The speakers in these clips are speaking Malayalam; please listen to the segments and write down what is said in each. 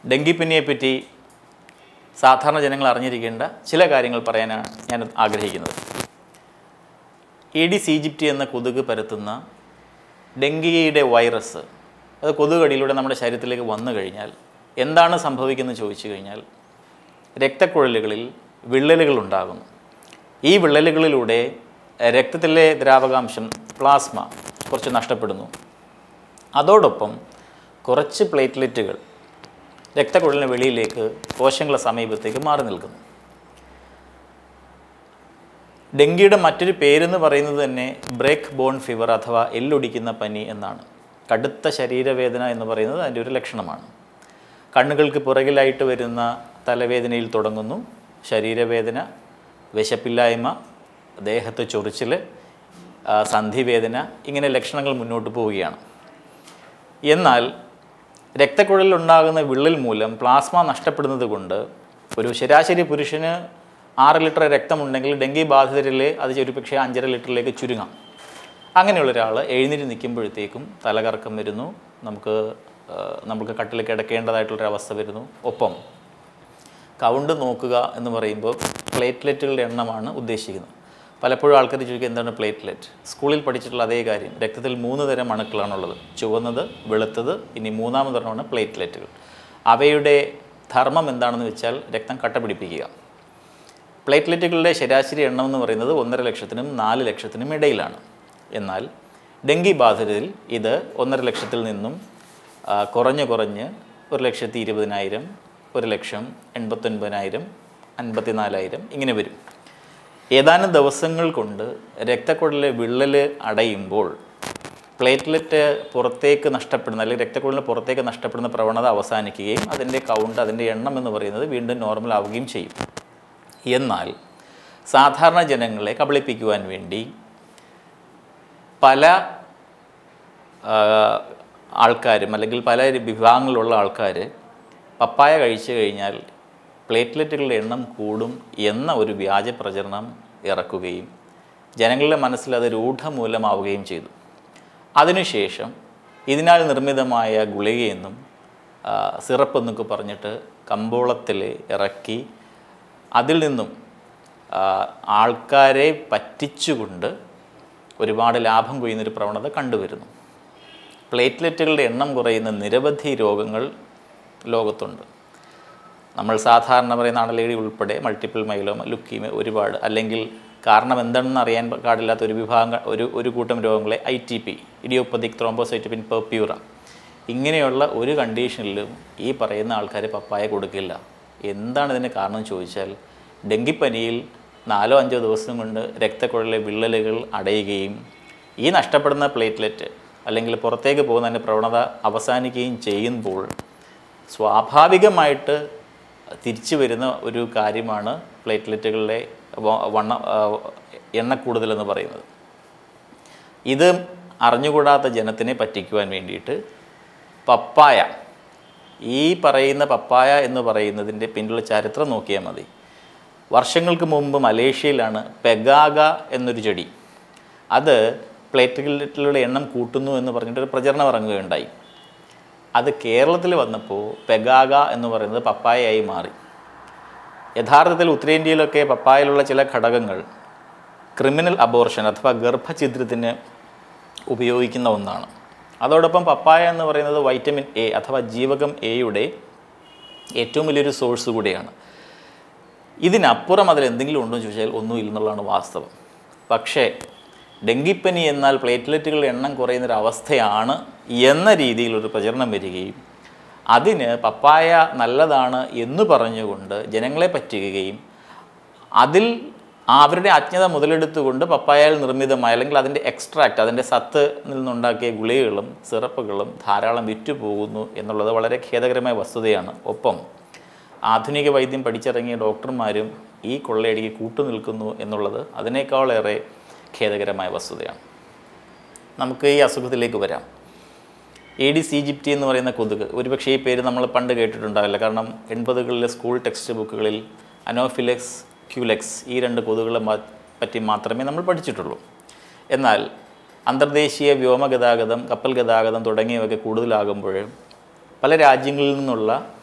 ഡെങ്കിപ്പനിയെപ്പറ്റി സാധാരണ ജനങ്ങൾ അറിഞ്ഞിരിക്കേണ്ട ചില കാര്യങ്ങൾ പറയാനാണ് ഞാൻ ആഗ്രഹിക്കുന്നത്. ഈഡിസ് ഈജിപ്തി എന്ന കൊതുക് പരത്തുന്ന ഡെങ്കിയുടെ വൈറസ് അത് കൊതുകടിയിലൂടെ നമ്മുടെ ശരീരത്തിലേക്ക് വന്നു കഴിഞ്ഞാൽ എന്താണ് സംഭവിക്കുന്നത് ചോദിച്ചു കഴിഞ്ഞാൽ രക്തക്കുഴലുകളിൽ വിള്ളലുകൾ ഉണ്ടാകുന്നു. ഈ വിള്ളലുകളിലൂടെ രക്തത്തിലെ ദ്രാവകാംശം പ്ലാസ്മ കുറച്ച് നഷ്ടപ്പെടുന്നു. അതോടൊപ്പം കുറച്ച് പ്ലേറ്റ്ലെറ്റുകൾ രക്തക്കുഴലിന് വെളിയിലേക്ക് കോശങ്ങളുടെ സമീപത്തേക്ക് മാറി നിൽക്കുന്നു. ഡെങ്കിയുടെ മറ്റൊരു പേരെന്ന് പറയുന്നത് തന്നെ ബ്രേക്ക് ബോൺ ഫീവർ അഥവാ എല്ലൊടിക്കുന്ന പനി എന്നാണ്. കടുത്ത ശരീരവേദന എന്ന് പറയുന്നത് അതിൻ്റെ ഒരു ലക്ഷണമാണ്. കണ്ണുകൾക്ക് പുറകിലായിട്ട് വരുന്ന തലവേദനയിൽ തുടങ്ങുന്നു. ശരീരവേദന, വിശപ്പില്ലായ്മ, ദേഹത്ത് ചൊറിച്ചിൽ, സന്ധിവേദന, ഇങ്ങനെ ലക്ഷണങ്ങൾ മുന്നോട്ട് പോവുകയാണ്. എന്നാൽ രക്തക്കുഴലിലുണ്ടാകുന്ന വിള്ളൽ മൂലം പ്ലാസ്മ നഷ്ടപ്പെടുന്നത് കൊണ്ട് ഒരു ശരാശരി പുരുഷന് 6 ലിറ്റർ രക്തമുണ്ടെങ്കിൽ ഡെങ്കി ബാധിതരിൽ അത് ഒരുപക്ഷെ 5.5 ലിറ്ററിലേക്ക് ചുരുങ്ങാം. അങ്ങനെയുള്ള ഒരാൾ എഴുന്നേറ്റ് നിൽക്കുമ്പോഴത്തേക്കും തലകറക്കം വരുന്നു, നമുക്ക് കട്ടിൽ കിടക്കേണ്ടതായിട്ടുള്ളൊരവസ്ഥ വരുന്നു. ഒപ്പം കൗണ്ട് നോക്കുക എന്ന് പറയുമ്പോൾ പ്ലേറ്റ്ലെറ്റുകളുടെ എണ്ണമാണ് ഉദ്ദേശിക്കുന്നത്. പലപ്പോഴും ആൾക്കാർ ചോദിക്കുക എന്താണ് പ്ലേറ്റ്ലെറ്റ്. സ്കൂളിൽ പഠിച്ചിട്ടുള്ള അതേ കാര്യം. രക്തത്തിൽ 3 തരം അണുക്കളാണുള്ളത്, ചുവന്നത്, വെളുത്തത്, ഇനി 3ാമത് തരമാണ് പ്ലേറ്റ്ലെറ്റുകൾ. അവയുടെ ധർമ്മം എന്താണെന്ന് വെച്ചാൽ രക്തം കട്ട പിടിപ്പിക്കുക. പ്ലേറ്റ്ലെറ്റുകളുടെ ശരാശരി എണ്ണം എന്ന് പറയുന്നത് 1.5 ലക്ഷത്തിനും 4 ലക്ഷത്തിനും ഇടയിലാണ്. എന്നാൽ ഡെങ്കി ബാധിതരിൽ ഇത് 1.5 ലക്ഷത്തിൽ നിന്നും കുറഞ്ഞ് 1,20,000, 1,89,000, 54,000 ഇങ്ങനെ വരും. ഏതാനും ദിവസങ്ങൾ കൊണ്ട് രക്തക്കുഴലിലെ വിള്ളൽ അടയുമ്പോൾ പ്ലേറ്റ്ലെറ്റ് പുറത്തേക്ക് നഷ്ടപ്പെടുന്ന അല്ലെങ്കിൽ രക്തക്കുഴലിന് പുറത്തേക്ക് നഷ്ടപ്പെടുന്ന പ്രവണത അവസാനിക്കുകയും അതിൻ്റെ കൗണ്ട്, അതിൻ്റെ എണ്ണം എന്ന് പറയുന്നത് വീണ്ടും നോർമൽ ആവുകയും ചെയ്യും. എന്നാൽ സാധാരണ ജനങ്ങളെ കബളിപ്പിക്കുവാൻ വേണ്ടി പല ആൾക്കാരും അല്ലെങ്കിൽ പല വിഭാഗങ്ങളിലുള്ള ആൾക്കാർ പപ്പായ കഴിച്ചു കഴിഞ്ഞാൽ പ്ലേറ്റ്ലെറ്റുകളുടെ എണ്ണം കൂടും എന്ന ഒരു വ്യാജ പ്രചരണം ഇറക്കുകയും ജനങ്ങളുടെ മനസ്സിൽ അത് രൂഢമൂലമാവുകയും ചെയ്തു. അതിനുശേഷം ഇതിനാൽ നിർമ്മിതമായ ഗുളികയെന്നും സിറപ്പ് എന്നൊക്കെ പറഞ്ഞിട്ട് കമ്പോളത്തിൽ ഇറക്കി അതിൽ നിന്നും ആൾക്കാരെ പറ്റിച്ചുകൊണ്ട് ഒരുപാട് ലാഭം കൊയ്യുന്നൊരു പ്രവണത കണ്ടുവരുന്നു. പ്ലേറ്റ്ലെറ്റുകളുടെ എണ്ണം കുറയുന്ന നിരവധി രോഗങ്ങൾ ലോകത്തുണ്ട്. നമ്മൾ സാധാരണ പറയുന്ന അണലി ഉൾപ്പെടെ മൾട്ടിപ്പിൾ മൈലോമ, ലുക്കീമിയ, ഒരുപാട്, അല്ലെങ്കിൽ കാരണം എന്താണെന്ന് അറിയാൻ പാടില്ലാത്ത ഒരു വിഭാഗം ഒരു കൂട്ടം രോഗങ്ങളെ ITP, ഇഡിയോപ്പതിക് ത്രോംബോസൈറ്റോപിൻ പെർപ്യൂറ, ഇങ്ങനെയുള്ള ഒരു കണ്ടീഷനിലും ഈ പറയുന്ന ആൾക്കാർ പപ്പായ കൊടുക്കില്ല. എന്താണ് ഇതിന് കാരണം ചോദിച്ചാൽ ഡെങ്കിപ്പനിയിൽ 4-5 ദിവസം കൊണ്ട് രക്തക്കുഴലിലെ വിള്ളലുകൾ അടയുകയും ഈ നഷ്ടപ്പെടുന്ന പ്ലേറ്റ്ലെറ്റ് അല്ലെങ്കിൽ പുറത്തേക്ക് പോകുന്നതിൻ്റെ പ്രവണത അവസാനിക്കുകയും ചെയ്യുമ്പോൾ സ്വാഭാവികമായിട്ട് തിരിച്ചു വരുന്ന ഒരു കാര്യമാണ് പ്ലേറ്റ്ലെറ്റുകളുടെ എണ്ണക്കൂടുതലെന്ന് പറയുന്നത്. ഇത് അറിഞ്ഞുകൂടാത്ത ജനത്തിനെ പറ്റിക്കുവാൻ വേണ്ടിയിട്ട് പപ്പായ, ഈ പറയുന്ന പപ്പായ എന്ന് പറയുന്നതിൻ്റെ പിന്നിലുള്ള ചരിത്രം നോക്കിയാൽ മതി. വർഷങ്ങൾക്ക് മുമ്പ് മലേഷ്യയിലാണ് പെഗാഗ എന്നൊരു ചെടി, അത് പ്ലേറ്റ്ലെറ്റുകളുടെ എണ്ണം കൂട്ടുന്നു എന്ന് പറഞ്ഞിട്ടൊരു പ്രചരണം ഇറങ്ങുകയുണ്ടായി. അത് കേരളത്തിൽ വന്നപ്പോൾ പെഗാഗ എന്ന് പറയുന്നത് പപ്പായയായി മാറി. യഥാർത്ഥത്തിൽ ഉത്തരേന്ത്യയിലൊക്കെ പപ്പായയിലുള്ള ചില ഘടകങ്ങൾ ക്രിമിനൽ അബോർഷൻ അഥവാ ഗർഭഛിദ്രത്തിന് ഉപയോഗിക്കുന്ന ഒന്നാണ്. അതോടൊപ്പം പപ്പായ എന്ന് പറയുന്നത് വൈറ്റമിൻ A അഥവാ ജീവകം Aയുടെ ഏറ്റവും വലിയൊരു സോഴ്സ് കൂടിയാണ്. ഇതിനപ്പുറം അതിൽ എന്തെങ്കിലും ഉണ്ടോ എന്ന് ചോദിച്ചാൽ ഒന്നുമില്ലെന്നുള്ളതാണ് വാസ്തവം. പക്ഷേ ഡെങ്കിപ്പനി എന്നാൽ പ്ലേറ്റ്ലെറ്റുകളുടെ എണ്ണം കുറയുന്നൊരവസ്ഥയാണ് എന്ന രീതിയിലൊരു പ്രചരണം വരികയും അതിന് പപ്പായ നല്ലതാണ് എന്ന് പറഞ്ഞുകൊണ്ട് ജനങ്ങളെ പറ്റിക്കുകയും അതിൽ അവരുടെ അജ്ഞത മുതലെടുത്തുകൊണ്ട് പപ്പായയിൽ നിർമ്മിതമായ അല്ലെങ്കിൽ അതിൻ്റെ എക്സ്ട്രാക്റ്റ്, അതിൻ്റെ സത്ത് നിന്നുണ്ടാക്കിയ ഗുളികകളും സിറപ്പുകളും ധാരാളം വിറ്റുപോകുന്നു എന്നുള്ളത് വളരെ ഖേദകരമായ വസ്തുതയാണ്. ഒപ്പം ആധുനിക വൈദ്യം പഠിച്ചിറങ്ങിയ ഡോക്ടർമാരും ഈ കൊള്ളയടിക്ക് കൂട്ടുനിൽക്കുന്നു എന്നുള്ളത് അതിനേക്കാളേറെ ഖേദകരമായ വസ്തുതയാണ്. നമുക്ക് ഈ അസുഖത്തിലേക്ക് വരാം. ഈഡിസ് ഈജിപ്തി എന്ന് പറയുന്ന കൊതുക്, ഒരുപക്ഷെ ഈ പേര് നമ്മൾ പണ്ട് കേട്ടിട്ടുണ്ടാവില്ല. കാരണം 80കളിലെ സ്കൂൾ ടെക്സ്റ്റ് ബുക്കുകളിൽ അനോഫിലക്സ്, ക്യൂലെക്സ് ഈ 2 കൊതുകുകളെ പറ്റി മാത്രമേ നമ്മൾ പഠിച്ചിട്ടുള്ളൂ. എന്നാൽ അന്തർദേശീയ വ്യോമഗതാഗതം, കപ്പൽ ഗതാഗതം തുടങ്ങിയവയൊക്കെ കൂടുതലാകുമ്പോൾ പല രാജ്യങ്ങളിൽ നിന്നുള്ള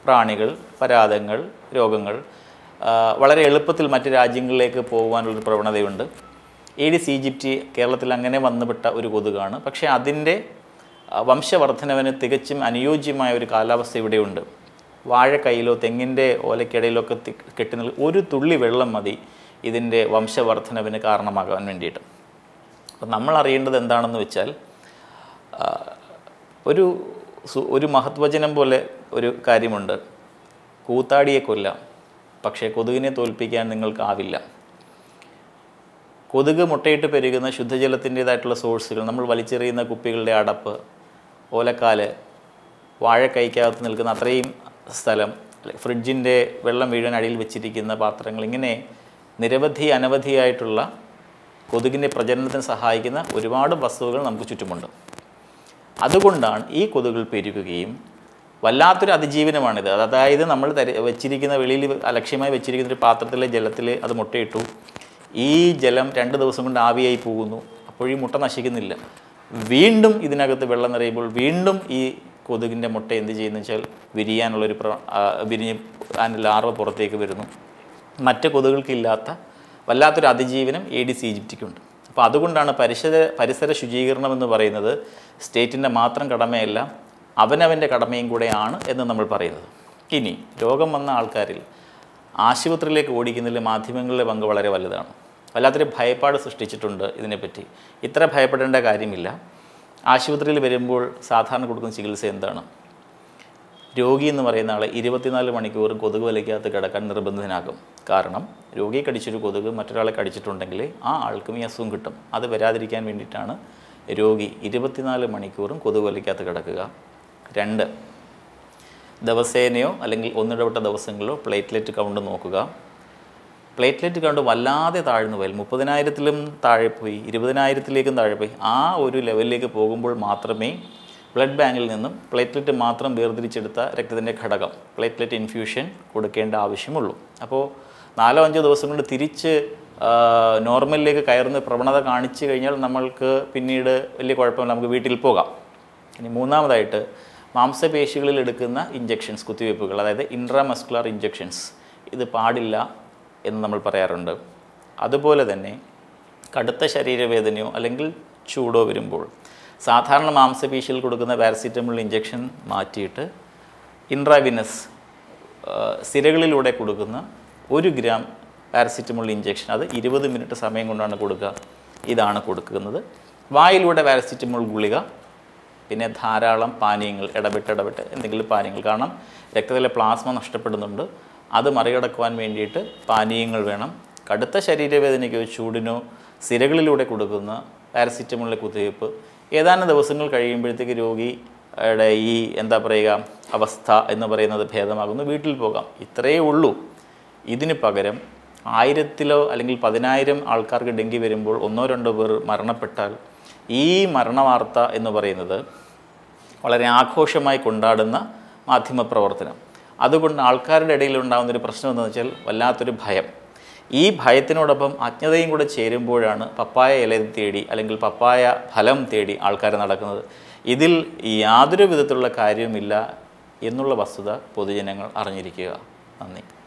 പ്രാണികൾ, പരാതങ്ങൾ, രോഗങ്ങൾ വളരെ എളുപ്പത്തിൽ മറ്റ് രാജ്യങ്ങളിലേക്ക് പോകുവാനുള്ളൊരു പ്രവണതയുണ്ട്. ഏഡിസ് ഈജിപ്റ്റി കേരളത്തിൽ അങ്ങനെ വന്നുപെട്ട ഒരു കൊതുകാണ്. പക്ഷേ അതിൻ്റെ വംശവർദ്ധനവിന് തികച്ചും അനുയോജ്യമായ ഒരു കാലാവസ്ഥ ഇവിടെയുണ്ട്. വാഴക്കൈയിലോ തെങ്ങിൻ്റെ ഓലയ്ക്കിടയിലോ ഒക്കെ കെട്ടി ഒരു തുള്ളി വെള്ളം മതി ഇതിൻ്റെ വംശവർദ്ധനവിന് കാരണമാകാൻ വേണ്ടിയിട്ട്. അപ്പം നമ്മൾ അറിയേണ്ടത് എന്താണെന്ന് വെച്ചാൽ, ഒരു മഹത്വചനം പോലെ ഒരു കാര്യമുണ്ട്. കൂത്താടിയെ കൊല്ലാം, പക്ഷേ കൊതുകിനെ തോൽപ്പിക്കാൻ നിങ്ങൾക്കാവില്ല. കൊതുക് മുട്ടയിട്ട് പെരുകുന്ന ശുദ്ധജലത്തിൻ്റേതായിട്ടുള്ള സോഴ്സുകൾ, നമ്മൾ വലിച്ചെറിയുന്ന കുപ്പികളുടെ അടപ്പ്, ഓലക്കാല്, വാഴക്കൈക്കകത്ത് നിൽക്കുന്ന അത്രയും സ്ഥലം, ഫ്രിഡ്ജിൻ്റെ വെള്ളം വീഴാൻ അടിയിൽ വെച്ചിരിക്കുന്ന പാത്രങ്ങൾ, ഇങ്ങനെ അനവധിയായിട്ടുള്ള കൊതുകിൻ്റെ പ്രചരണത്തിന് സഹായിക്കുന്ന ഒരുപാട് വസ്തുക്കൾ നമുക്ക് ചുറ്റുമുണ്ട്. അതുകൊണ്ടാണ് ഈ കൊതുകുകൾ പെരുകുകയും വല്ലാത്തൊരു അതിജീവനമാണിത്. അതായത് നമ്മൾ വെച്ചിരിക്കുന്ന വെളിയിൽ അലക്ഷ്യമായി വെച്ചിരിക്കുന്ന ഒരു പാത്രത്തിലെ ജലത്തിൽ അത് മുട്ടയിട്ടു, ഈ ജലം 2 ദിവസം കൊണ്ട് ആവിയായി പോകുന്നു. അപ്പോൾ ഈ മുട്ട നശിക്കുന്നില്ല. വീണ്ടും ഇതിനകത്ത് വെള്ളം നിറയുമ്പോൾ വീണ്ടും ഈ കൊതുകിൻ്റെ മുട്ട എന്ത് ചെയ്യുന്നു വെച്ചാൽ വിരിഞ്ഞ് അതിൻ്റെ ലാർവ പുറത്തേക്ക് വരുന്നു. മറ്റ് കൊതുകൾക്കില്ലാത്ത വല്ലാത്തൊരു അതിജീവനം ഏഡിസ് ഈജിപ്റ്റിക്കുണ്ട്. അപ്പോൾ അതുകൊണ്ടാണ് പരിസര ശുചീകരണം എന്ന് പറയുന്നത് സ്റ്റേറ്റിൻ്റെ മാത്രം കടമയല്ല, അവനവൻ്റെ കടമയും കൂടെയാണ് എന്ന് നമ്മൾ പറയുന്നത്. ഇനി രോഗം വന്ന ആൾക്കാരിൽ ആശുപത്രിയിലേക്ക് ഓടിക്കുന്നതിൽ മാധ്യമങ്ങളുടെ പങ്ക് വളരെ വലുതാണ്. വല്ലാത്തൊരു ഭയപ്പാട് സൃഷ്ടിച്ചിട്ടുണ്ട് ഇതിനെപ്പറ്റി. ഇത്ര ഭയപ്പെടേണ്ട കാര്യമില്ല. ആശുപത്രിയിൽ വരുമ്പോൾ സാധാരണ കൊടുക്കുന്ന ചികിത്സ എന്താണ്? രോഗി എന്ന് പറയുന്ന ആളെ 24 മണിക്കൂറും കൊതുക് വലയ്ക്കകത്ത് കിടക്കാൻ നിർബന്ധിതനാകും. കാരണം രോഗിയെ കടിച്ചൊരു കൊതുക് മറ്റൊരാളെ കടിച്ചിട്ടുണ്ടെങ്കിൽ ആ ആൾക്കും ഈ അസുഖം കിട്ടും. അത് വരാതിരിക്കാൻ വേണ്ടിയിട്ടാണ് രോഗി 24 മണിക്കൂറും കൊതുക് വലയ്ക്കകത്ത് കിടക്കുക. 2, ദിവസേനയോ അല്ലെങ്കിൽ ഒന്നിടവിട്ട ദിവസങ്ങളിലോ പ്ലേറ്റ്ലെറ്റ് കൗണ്ട് നോക്കുക. പ്ലേറ്റ്ലെറ്റ് കൗണ്ട് വല്ലാതെ താഴ്ന്നു പോയാൽ 30,000-ലും താഴെ പോയി, 20,000-ലേക്കും താഴെ പോയി, ആ ഒരു ലെവലിലേക്ക് പോകുമ്പോൾ മാത്രമേ ബ്ലഡ് ബാങ്കിൽ നിന്നും പ്ലേറ്റ്ലെറ്റ് മാത്രം വേർതിരിച്ചെടുത്ത രക്തത്തിൻ്റെ ഘടകം പ്ലേറ്റ്ലെറ്റ് ഇൻഫ്യൂഷൻ കൊടുക്കേണ്ട ആവശ്യമുള്ളൂ. അപ്പോൾ 4-5 ദിവസം കൊണ്ട് തിരിച്ച് നോർമലിലേക്ക് കയറുന്ന പ്രവണത കാണിച്ചു കഴിഞ്ഞാൽ നമ്മൾക്ക് പിന്നീട് വലിയ കുഴപ്പമില്ല, നമുക്ക് വീട്ടിൽ പോകാം. ഇനി മൂന്നാമതായിട്ട് മാംസപേശികളിൽ എടുക്കുന്ന ഇഞ്ചെക്ഷൻസ്, കുത്തിവയ്പ്പുകൾ, അതായത് ഇൻട്രാമസ്കുലർ ഇഞ്ചെക്ഷൻസ്, ഇത് പാടില്ല എന്ന് നമ്മൾ പറയാറുണ്ട്. അതുപോലെ തന്നെ കടുത്ത ശരീരവേദനയോ അല്ലെങ്കിൽ ചൂടോ വരുമ്പോൾ സാധാരണ മാംസപേശിയിൽ കൊടുക്കുന്ന പാരസിറ്റമോൾ ഇഞ്ചെക്ഷൻ മാറ്റിയിട്ട് ഇൻട്രാവിനസ് സിരകളിലൂടെ കൊടുക്കുന്ന 1 ഗ്രാം പാരസിറ്റമോൾ ഇഞ്ചെക്ഷൻ, അത് 20 മിനിറ്റ് സമയം കൊണ്ടാണ് കൊടുക്കുക. ഇതാണ് കൊടുക്കുന്നത്. വായിലൂടെ പാരസിറ്റമോൾ ഗുളിക, പിന്നെ ധാരാളം പാനീയങ്ങൾ, ഇടവിട്ട് എന്തെങ്കിലും പാനീയങ്ങൾ. കാരണം രക്തത്തിലെ പ്ലാസ്മ നഷ്ടപ്പെടുന്നുണ്ട്, അത് മറികടക്കുവാൻ വേണ്ടിയിട്ട് പാനീയങ്ങൾ വേണം. കടുത്ത ശരീരവേദനയ്ക്കോ ചൂടിനോ സിരകളിലൂടെ കൊടുക്കുന്ന പാരസിറ്റമോളിലെ കുത്തിവയ്പ്പ് ഏതാനും ദിവസങ്ങൾ കഴിയുമ്പോഴത്തേക്ക് രോഗിയുടെ ഈ അവസ്ഥ എന്ന് പറയുന്നത് ഭേദമാകുന്നു, വീട്ടിൽ പോകാം. ഇത്രയേ ഉള്ളൂ. ഇതിന് പകരം 1000-ലോ അല്ലെങ്കിൽ 10,000 ആൾക്കാർക്ക് ഡെങ്കി വരുമ്പോൾ 1-2 പേർ മരണപ്പെട്ടാൽ ഈ മരണവാർത്ത എന്ന് പറയുന്നത് വളരെ ആഘോഷമായി കൊണ്ടാടുന്ന മാധ്യമപ്രവർത്തനം. അതുകൊണ്ട് ആൾക്കാരുടെ ഇടയിൽ ഉണ്ടാകുന്നൊരു പ്രശ്നം എന്താണെന്ന് വെച്ചാൽ വല്ലാത്തൊരു ഭയം. ഈ ഭയത്തിനോടൊപ്പം അജ്ഞതയും കൂടെ ചേരുമ്പോഴാണ് പപ്പായ ഇല തേടി അല്ലെങ്കിൽ പപ്പായ ഫലം തേടി ആൾക്കാർ നടക്കുന്നത്. ഇതിൽ യാതൊരു വിധത്തിലുള്ള കാര്യവുമില്ല എന്നുള്ള വസ്തുത പൊതുജനങ്ങൾ അറിഞ്ഞിരിക്കുക. നന്ദി.